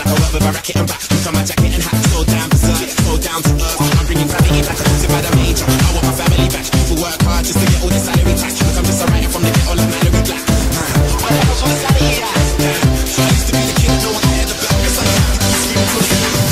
like a rubber, I racket and back. Look at my jacket and hat, so down berserk, so down to earth. I'm bringing gravity back, I'm by the major. I want my family back. People work hard just to get all the salary tax. Look, I'm just a writer from the ghetto like Mallory Black. What the hell's on the salary at? So I used to be the kid, no one cared about. Guess I'm happy to keep screaming till the end.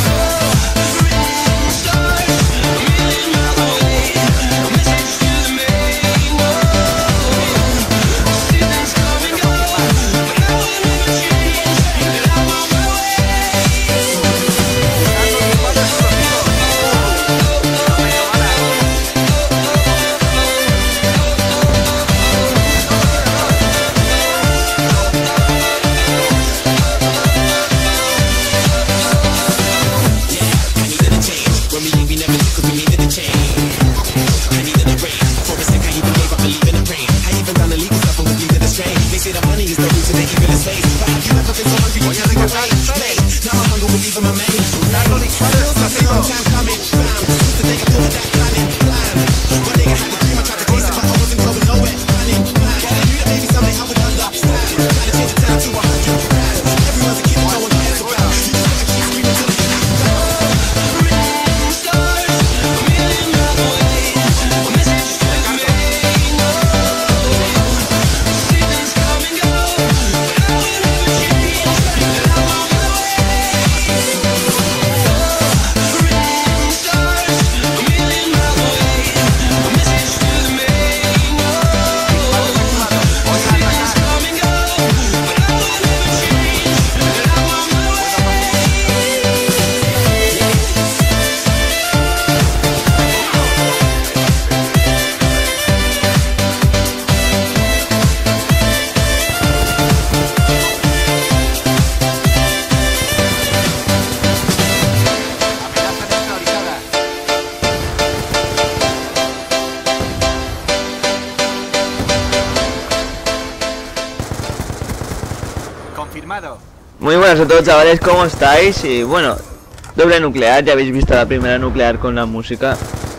Muy buenas a todos, chavales, ¿cómo estáis? Y bueno, doble nuclear, ya habéis visto la primera nuclear con la música.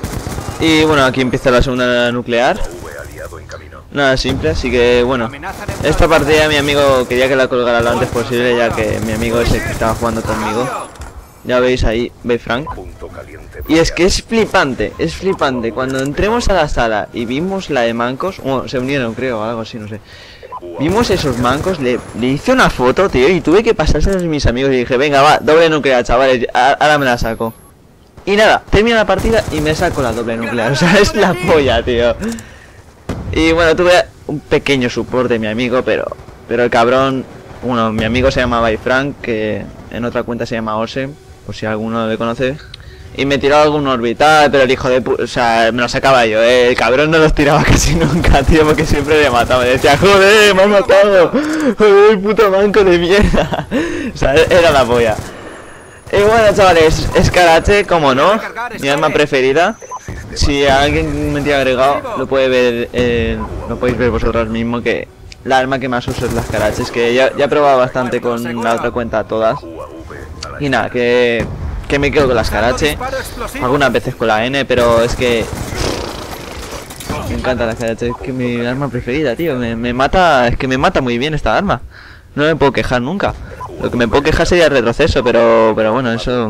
Y bueno, aquí empieza la segunda nuclear. Nada simple, así que bueno, esta partida mi amigo quería que la colgara lo antes posible, ya que mi amigo es el que estaba jugando conmigo. Ya veis ahí, veis Frank. Y es que es flipante, cuando entremos a la sala y vimos la de mancos, bueno, se unieron creo, o algo así, no sé. Vimos esos mancos, le hice una foto, tío, y tuve que pasárselos a mis amigos y dije, venga, va, doble nuclear, chavales, ahora me la saco. Y nada, termina la partida y me saco la doble nuclear, o sea, es la polla, tío. Y bueno, tuve un pequeño soporte de mi amigo, pero el cabrón, bueno, mi amigo se llamaba Frank, que en otra cuenta se llama Ose, por si alguno le conoce. Y me tiró algún orbital, pero el hijo de o sea, me lo sacaba yo, el cabrón no los tiraba casi nunca, tío, porque siempre le mataba. Me decía, joder, me has matado, joder, puto manco de mierda. O sea, era la polla. Y bueno, chavales, Escarache, como no, mi arma preferida. Si alguien me tiene agregado, lo puede ver, lo podéis ver vosotros mismos, que la arma que más uso es las Escarache, que ya he probado bastante con la otra cuenta todas. Y nada, que me quedo con las Escarache, algunas veces con la N, pero es que me encanta la Escarache, es que mi arma preferida, tío, me mata, es que me mata muy bien esta arma. No me puedo quejar nunca. Lo que me puedo quejar sería el retroceso, pero bueno, eso.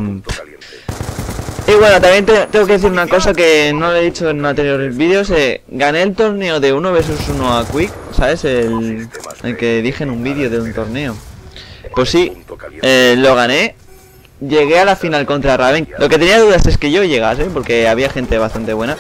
Y bueno, también tengo que decir una cosa que no lo he dicho en anteriores vídeos. Gané el torneo de 1 vs 1 a Quick, ¿sabes? El que dije en un vídeo de un torneo. Pues sí, lo gané. Llegué a la final contra Raven. Lo que tenía dudas es que yo llegase, porque había gente bastante buena.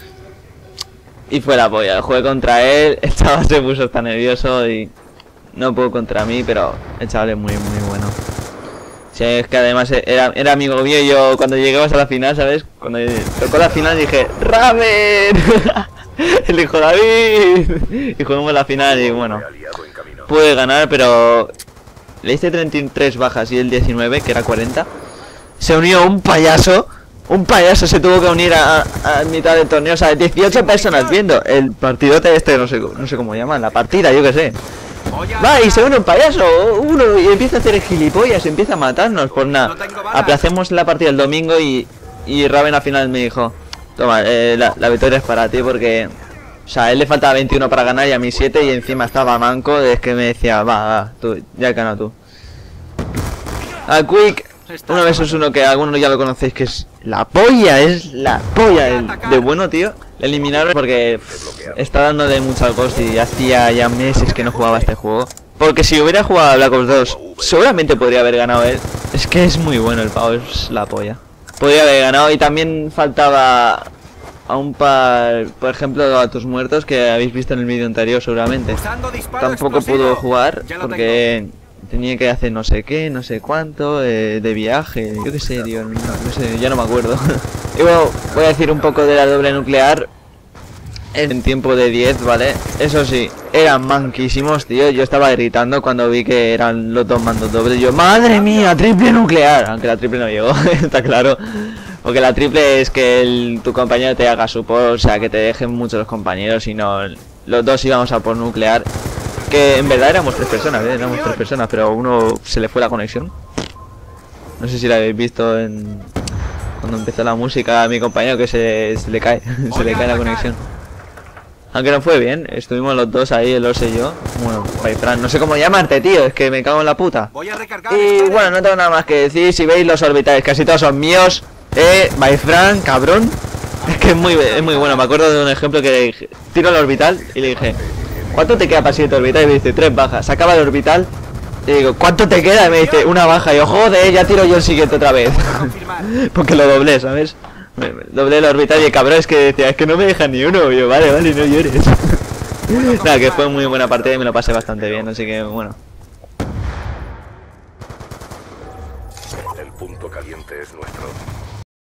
Y fue la polla, jugué contra él, el chaval se puso tan nervioso y no pudo contra mí, pero el chaval es muy bueno. Sí, es que además era amigo mío y yo cuando llegamos a la final, ¿sabes? Cuando tocó la final dije, ¡Raven! El hijo David. Y jugamos la final y bueno, pude ganar, pero le hice 33 bajas y el 19, que era 40. Se unió un payaso se tuvo que unir a mitad del torneo, o sea, 18 personas viendo el partidote este, no sé cómo llaman, la partida, yo qué sé. Va, y se une un payaso, uno, y empieza a hacer el gilipollas, empieza a matarnos. Pues nada, aplacemos la partida el domingo y Raven al final me dijo, toma, la victoria es para ti, porque, o sea, a él le faltaba 21 para ganar y a mí 7, y encima estaba manco, es que me decía, va, tú, ya has ganado tú. A Quick 1 vs 1, que algunos ya lo conocéis, que es la polla de bueno, tío. Le eliminaron porque está dándole mucho al Ghost y hacía ya meses que no jugaba este juego. Porque si hubiera jugado a Black Ops 2, seguramente podría haber ganado él. Es que es muy bueno el pavo, es la polla. Podría haber ganado y también faltaba a un par, por ejemplo, a tus muertos que habéis visto en el vídeo anterior seguramente. Tampoco pudo jugar porque tenía que hacer no sé qué, no sé cuánto, de viaje, yo qué sé, tío, no sé, ya no me acuerdo. Y bueno, voy a decir un poco de la doble nuclear en tiempo de 10, ¿vale? Eso sí, eran manquísimos, tío. Yo estaba gritando cuando vi que eran los dos mandos dobles. Yo, ¡madre mía! ¡Triple nuclear! Aunque la triple no llegó, está claro. Porque la triple es que tu compañero te haga support, o sea, que te dejen muchos los compañeros y no... Los dos íbamos a por nuclear. Que en verdad éramos 3 personas, ¿eh? Éramos 3 personas, pero a uno se le fue la conexión. No sé si la habéis visto en... Cuando empezó la música a mi compañero que se le cae, se le cae la conexión. Aunque no fue bien, estuvimos los dos ahí, el Orse y yo. Bueno, Fran, no sé cómo llamarte, tío, es que me cago en la puta. Y bueno, no tengo nada más que decir. Si veis los orbitales, casi todos son míos. Fran, cabrón. Es que es muy bueno. Me acuerdo de un ejemplo que le dije, tiro el orbital y le dije, ¿cuánto te queda para 7 orbital? Y me dice, 3 bajas. Sacaba el orbital y digo, ¿cuánto te queda? Y me dice, 1 baja. Y yo, joder, ya tiro yo el siguiente otra vez. Porque lo doblé, ¿sabes? Doblé el orbital y el cabrón es que decía, es que no me deja ni uno. Y yo, vale, no llores. Nada, que fue muy buena partida y me lo pasé bastante bien, así que bueno. El punto caliente es nuestro.